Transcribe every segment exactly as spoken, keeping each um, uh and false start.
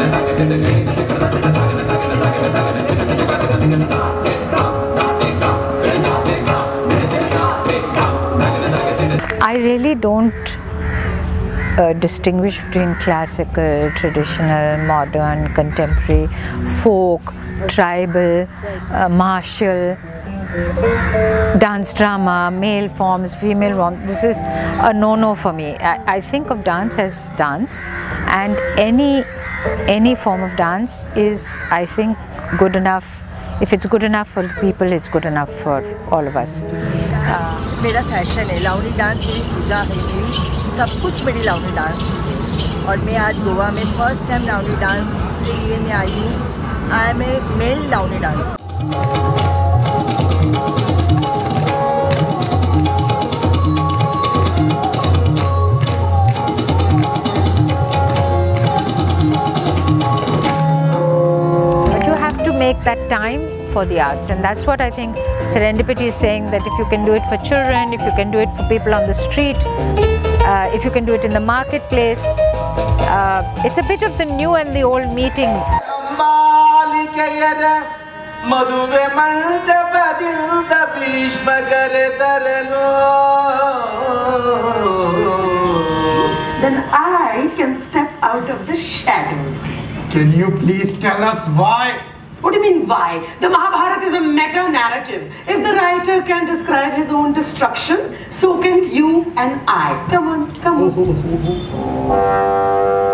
I really don't uh, distinguish between classical, traditional, modern, contemporary, folk, tribal, uh, martial, dance drama, male forms, female forms. This is a no-no for me. I, I think of dance as dance, and any any form of dance is, I think, good enough. If it's good enough for people, it's good enough for all of us. मेरा fashion है, Lavani dance मेरी पूजा है, मेरी सब कुछ मेरी Lavani dance है। और मैं आज गोवा में फर्स्ट टाइम लावनी डांस के लिए मैं आई हूँ। I am a male Lavani dance. Make that time for the arts, and that's what I think Serendipity is saying, that if you can do it for children, if you can do it for people on the street, uh, if you can do it in the marketplace, uh, it's a bit of the new and the old meeting. Then I can step out of the shadows. Can you please tell us why? What do you mean why? The Mahabharata is a meta-narrative. If the writer can describe his own destruction, so can you and I. Come on, come on.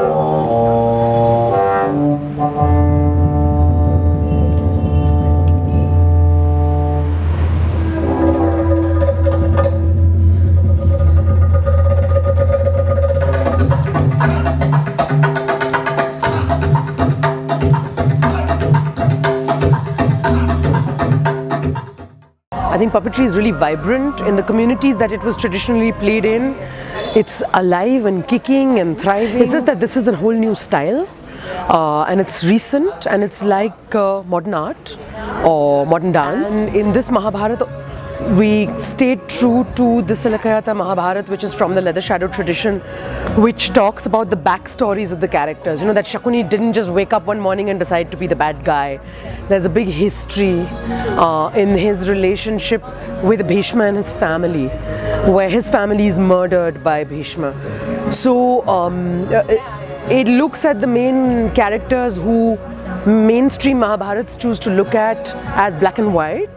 I think puppetry is really vibrant in the communities that it was traditionally played in. It's alive and kicking and thriving. It's just that this is a whole new style, uh, and it's recent, and it's like uh, modern art or modern dance. And in this Mahabharata, we stayed true to the Silakayata Mahabharata, which is from the leather shadow tradition, which talks about the backstories of the characters. You know, that Shakuni didn't just wake up one morning and decide to be the bad guy. There's a big history uh, in his relationship with Bhishma and his family, where his family is murdered by Bhishma. So um, it, it looks at the main characters who mainstream Mahabharats choose to look at as black and white.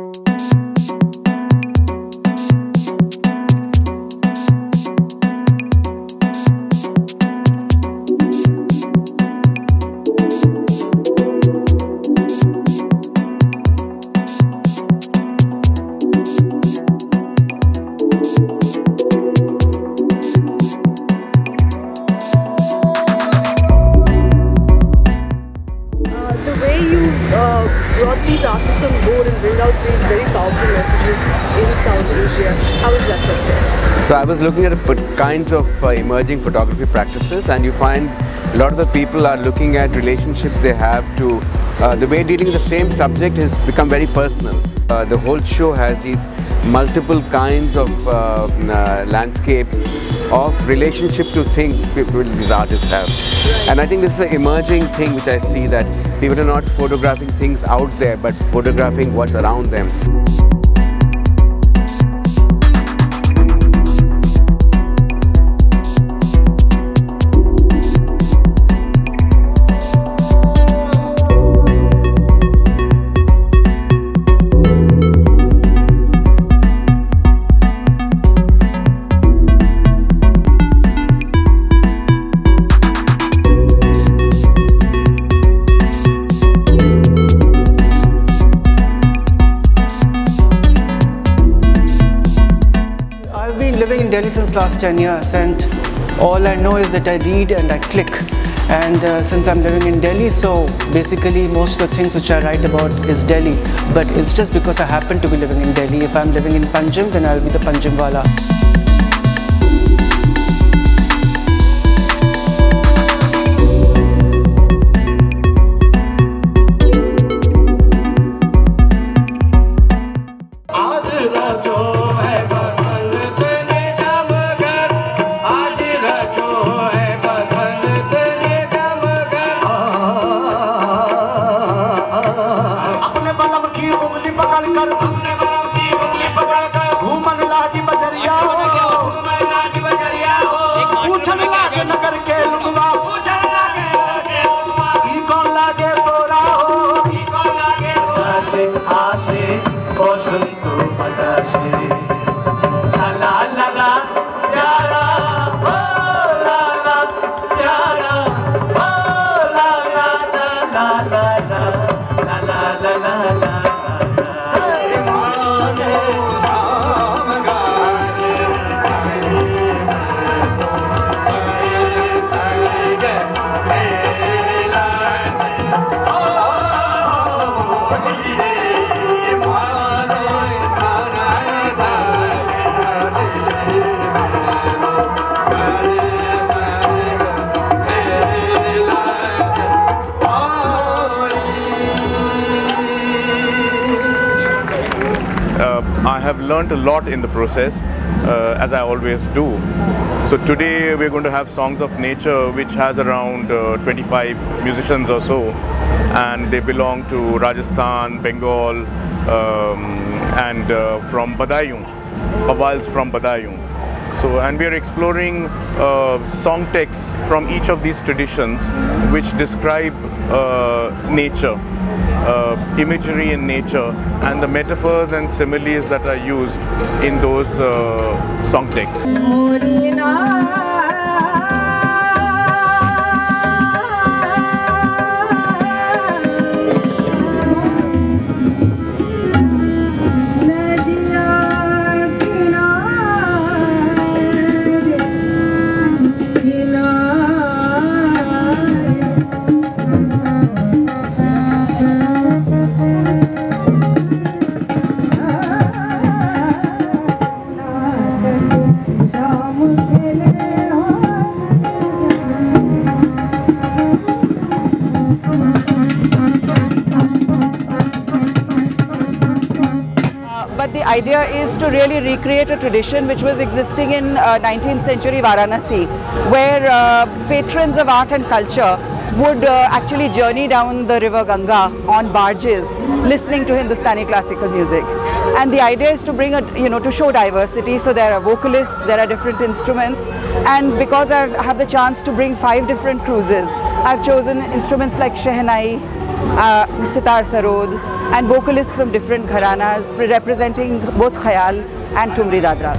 Brought these artists on board and bring out these very powerful messages in South Asia. How is that process? So I was looking at kinds of uh, emerging photography practices, and you find a lot of the people are looking at relationships they have to, uh, the way dealing with the same subject has become very personal. Uh, the whole show has these multiple kinds of uh, uh, landscapes of relationship to things people, these artists have. And I think this is an emerging thing which I see, that people are not photographing things out there but photographing what's around them. Living in Delhi since last ten years, and all I know is that I read and I click. And uh, since I'm living in Delhi, so basically most of the things which I write about is Delhi. But it's just because I happen to be living in Delhi. If I'm living in Panjim, then I'll be the Panjimwala. have learned a lot in the process, uh, as I always do. So today we're going to have Songs of Nature, which has around uh, twenty-five musicians or so, and they belong to Rajasthan, Bengal, um, and uh, from Badayun, Qawwals from Badayun. So, and we are exploring uh, song texts from each of these traditions which describe uh, nature, uh, imagery in nature, and the metaphors and similes that are used in those uh, song texts. But the idea is to really recreate a tradition which was existing in uh, nineteenth century Varanasi, where uh, patrons of art and culture would uh, actually journey down the river Ganga on barges, listening to Hindustani classical music. And the idea is to bring a, you know, to show diversity. So there are vocalists, there are different instruments, and because I have the chance to bring five different cruises, I've chosen instruments like Shehnai, uh, Sitar Sarod, and vocalists from different gharanas representing both Khayal and Tumri Dadra.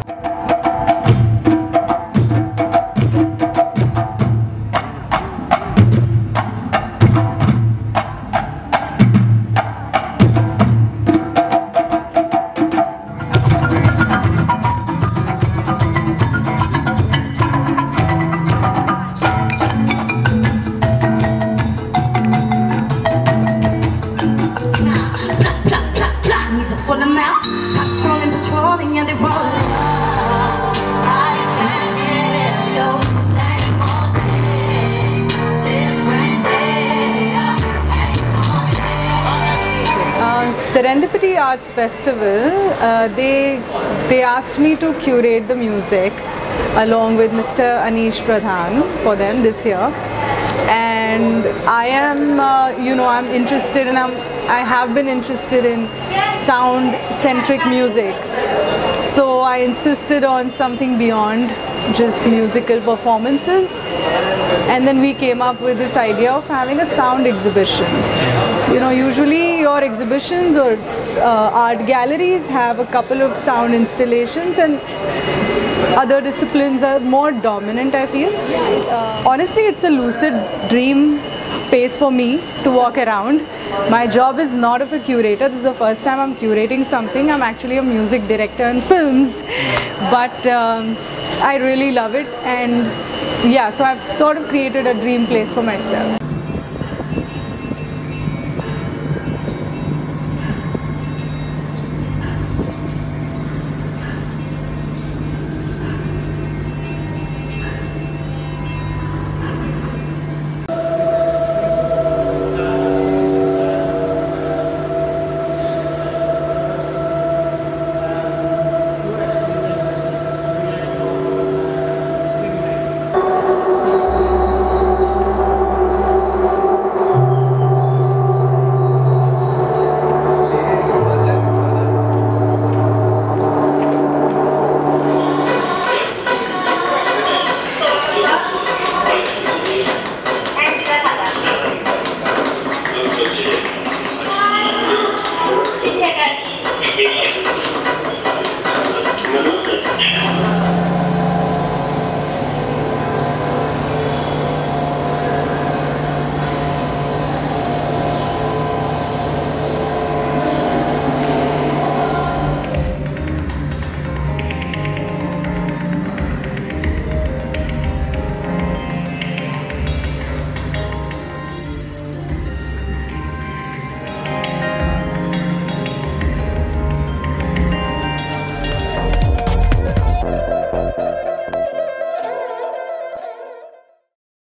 Serendipity Arts Festival, uh, they, they asked me to curate the music along with Mister Anish Pradhan for them this year. And I am, uh, you know, I'm interested and I'm, I have been interested in sound-centric music. So I insisted on something beyond just musical performances. And then we came up with this idea of having a sound exhibition. You know, usually your exhibitions or uh, art galleries have a couple of sound installations, and other disciplines are more dominant, I feel. Uh, honestly, it's a lucid dream space for me to walk around. My job is not of a curator. This is the first time I'm curating something. I'm actually a music director in films, but um, I really love it. And yeah, so I've sort of created a dream place for myself.